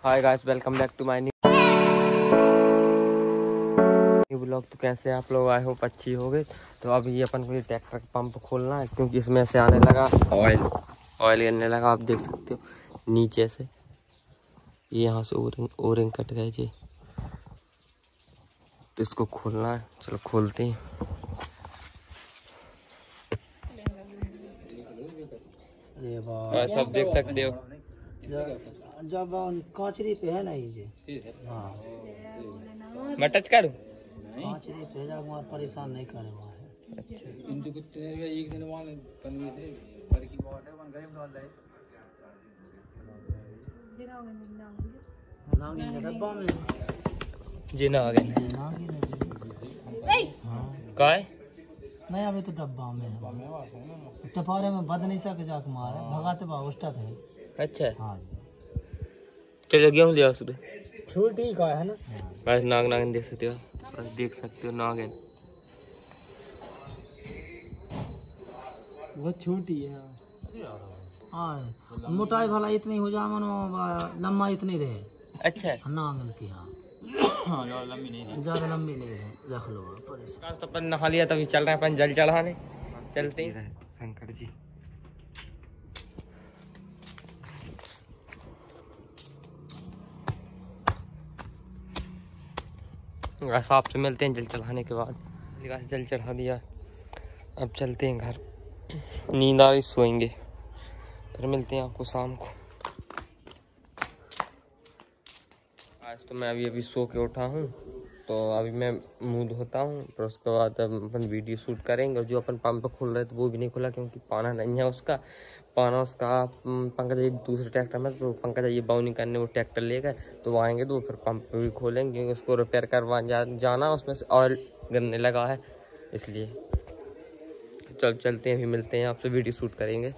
Hi guys, welcome back to my new blog. तो कैसे आप लोग, आई होप अच्छी हो गए। तो अभी ये अपन को ये ट्रैक्टर का पंप खोलना है, क्योंकि इसमें से आने लगा ऑयल गिरने लगा। आप देख सकते हो नीचे से, ये यहाँ से ओरिंग कट गए जी। तो इसको खोलना है, चलो खोलते हैं। ये सब देख सकते हो, जब कांचरी पे है ना ये। हाँ, मैं टच करूँ? कांचरी पे जब वहाँ परेशान नहीं करे वहाँ है। अच्छा, एक दिन वहाँ पन्नी से पर की बात है, वहाँ गरीब डाल रहे नागिन के डब्बा में जी ना आ गए का है? नहीं, अभी तो डब्बा में है। टपारे में बद नहीं सके जाके मारे भगाते बा उस्ता थे। अच्छा, हाँ, चलो गेहूँ लिया सुबह। छोटी का है ना। बस नागिन देख सकते हो, बस देख सकते हो नागिन। वो छोटी है। हाँ, मोटाई भला इतनी हो जाए, मनो लम्बा इतनी रहे। अच्छा, नागिन की। हाँ, ज्यादा लंबी नहीं रहे। रख लो परेशान। तो अपन नहा लिया, तभी चल रहे हैं अपन जल चढ़ाने। चलते ही शंकर जी। साहब से मिलते हैं जल चढ़ाने के बाद। जल चढ़ा दिया, अब चलते हैं घर। नींद आ रही, सोएंगे, फिर मिलते हैं आपको शाम को। आज तो मैं अभी सो के उठा हूँ, तो अभी मैं मुंह धोता हूँ, फिर उसके बाद अपन वीडियो शूट करेंगे। और जो अपन पंप खोल रहे थे वो भी नहीं खुला, क्योंकि पाना नहीं है उसका। पाना उसका पंकज जी दूसरे ट्रैक्टर में, तो पंकज जी बाउनी करने वो ट्रैक्टर ले गए, तो वो आएंगे तो फिर पंप भी खोलेंगे, क्योंकि उसको रिपेयर करवा जाना, उसमें से ऑयल गिरने लगा है इसलिए। चलते हैं, अभी मिलते हैं आपसे, वीडियो शूट करेंगे।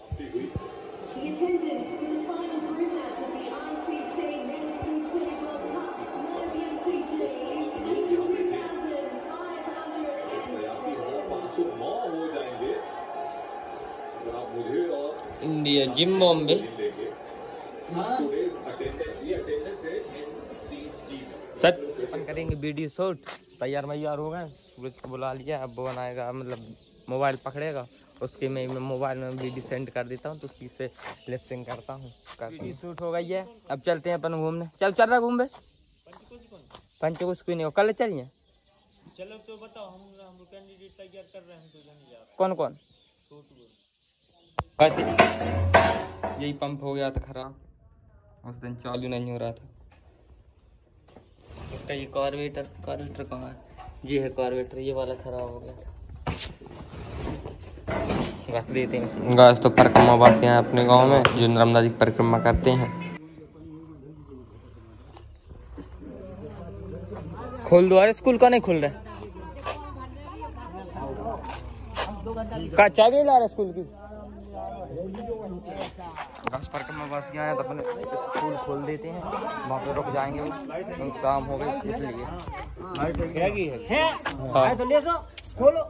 इंडिया जिम बॉम्बे अपन करेंगे वीडियो शूट। तैयार हो गए, सूरज को बुला लिया, अब वो बनाएगा, मतलब मोबाइल पकड़ेगा, उसके में मोबाइल में वीडियो सेंड कर देता हूँ, तो उसी से लिप सिंक करता हूँ। वीडियो शूट हो गई है, अब चलते हैं अपन घूमने। चल रहा घूमने पंचकोश कोई नहीं, कल चलिए। चलो तो बताओ, हम कैंडिडेट तैयार कर रहे हैं, तो जाने जा। कौन? यही पंप हो गया था खराब, उस दिन चालू नहीं हो रहा था इसका। ये कार्बोरेटर कहाँ है? जी है कार्बोरेटर, ये वाला खराब हो गया था, रख देते हैं। गाइस, तो परिक्रमा वासी हैं अपने गांव में, जो नर्मदा जी की परिक्रमा करते हैं। खोल दो, अरे स्कूल का नहीं खुल रहा का? चाबी ला रहा स्कूल की। परिक्रमा वासी आए तो अपने स्कूल खोल देते हैं, वहाँ पे रुक जाएंगे, वो काम हो गई इसलिए। हाँ, तो ले सो खोलो।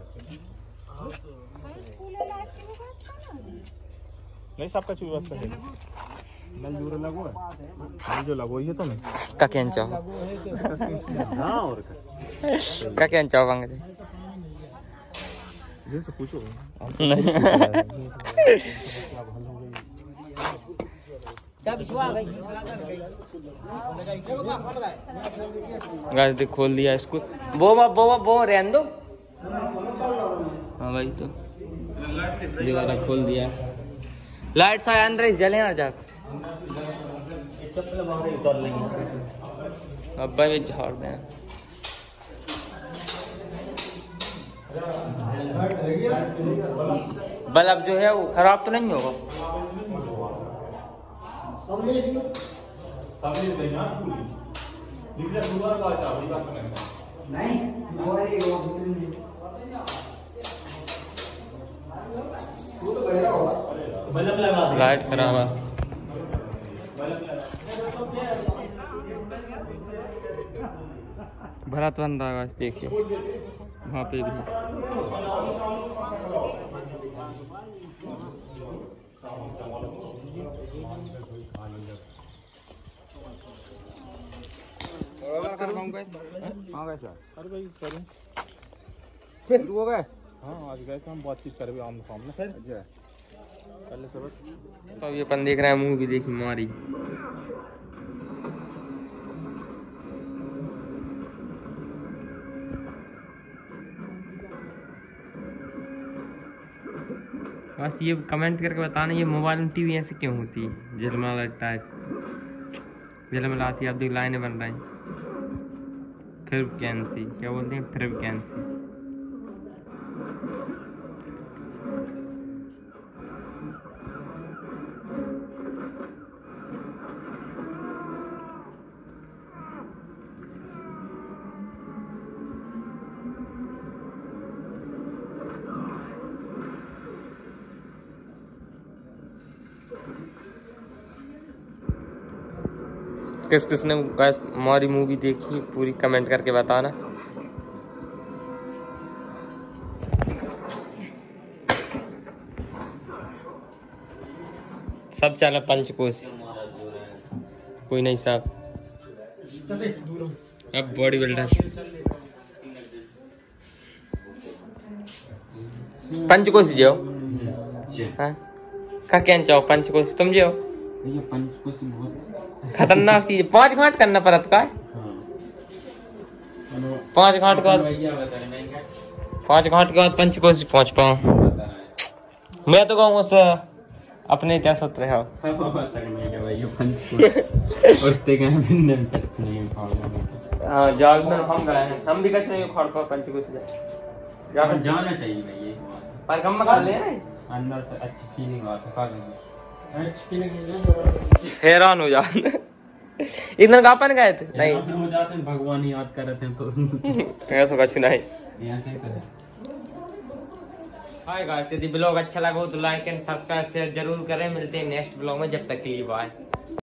नहीं, सबका व्यवस्था है। नल जो लगो है, जो लगो ये तो नहीं का क्या चाहो? हाँ, और का क्या चाहो पंकज? ये से पूछो गाइस, देख खोल दिया स्कूल। वो रहने दो। हाँ भाई, तो ये वाला खोल दिया। लाइट सा अंदर जले यार जाकर, अब भाई झाड़ दें। बल्ब जो है वो खराब तो नहीं होगा? लाइट खराब है। भरा तो बंद होगा, देखिए वहाँ पे भी। हाँ कैसा अरे भाई करूँ फिर हो गए। हाँ आज गए थे हम बातचीत कर भी आमने सामने फिर पहले सबक। तो अब ये अपन देख रहे हैं मूवी देखी मारी। बस ये कमेंट करके बताना ये मोबाइल में टीवी ऐसे क्यों होती है, झिलमिला टाइप झिलमिलाती है। अब देख लाइनें बन रही फ्रीक्वेंसी, क्या बोलते हैं फ्रीक्वेंसी। किस किसने हमारी मूवी देखी पूरी कमेंट करके बताना। सब चला पंचकोश कोई नहीं साहब। अब बॉडी बिल्डर पंचकोश जाओ। हाँ का क्या चाहो पंचकोश तुम जाओ। पंचकोश बहुत खतरनाक चीज 5 घाट करना पड़त का 5 घाट के बाद 5 घाट के बाद पंचकोश पहुंच पाऊं। मैं तो कहूँ उस अपने इतिहास होते रहे हाँ जाल में हम गए हैं, हम भी कच नहीं उखाड़ पाओ पंचकोश जाना चाहिए भाई ये पर कम मत ले अंदर से अच्छी फीलिंग आती हैरान हो जाते इधर का अपन गए थे नहीं हो जाते हैं भगवान ही याद कर रहे थे तो ऐसा कुछ नहीं। ऐसे ही तो हाय गाइस, यदि ब्लॉग अच्छा लगा हो तो लाइक एंड सब्सक्राइब शेयर जरूर करें। मिलते हैं नेक्स्ट ब्लॉग में, जब तक के लिए बाय।